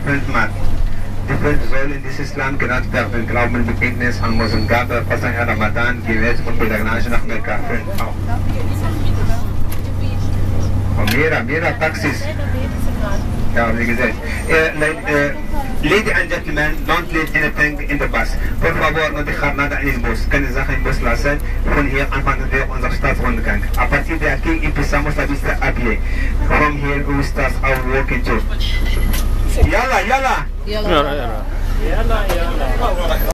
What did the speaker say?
different math. Different Säulen in dieses Islam genannt werden, Glauben, Bekenntnis an Muslim, Gabe, Fassacher, Ramadan, Gebet und Pelerinage nach Mekka. Und mehrere Taxis. Ja, wie gesagt. Ladies and gentlemen, don't leave anything in the bus. Por favor, no dejar nada en el bus. Keine Sache im Bus lassen. Von hier anfangen wir unser Stadtrundgang. A partir de aquí empezamos la vista a pie. From here we start our walking tour. Yalla, yalla. Yalla.